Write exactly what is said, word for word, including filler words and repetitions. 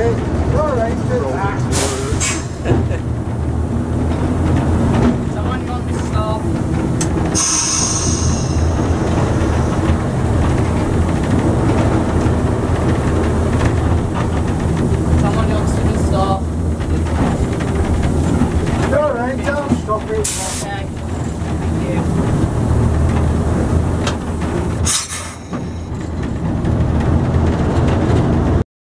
You're alright, sit back. Someone you want me to stop? Someone wants me to stop? You're alright, don't stop it.